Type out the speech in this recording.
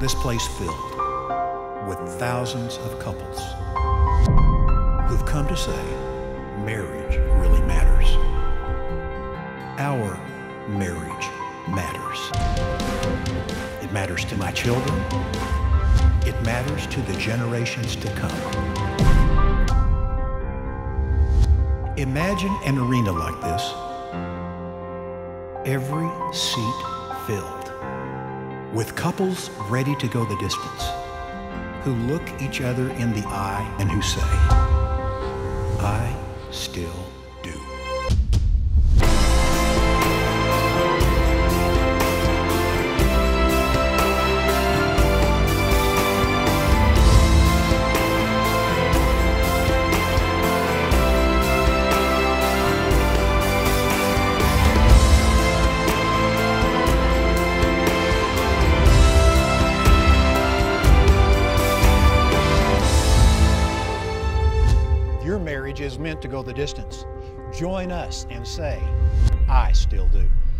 this place filled with thousands of couples who've come to say marriage really matters. Our marriage matters. It matters to my children. It matters to the generations to come. Imagine an arena like this, every seat filled, with couples ready to go the distance, who look each other in the eye and who say, I still do. Your marriage is meant to go the distance. Join us and say, I still do.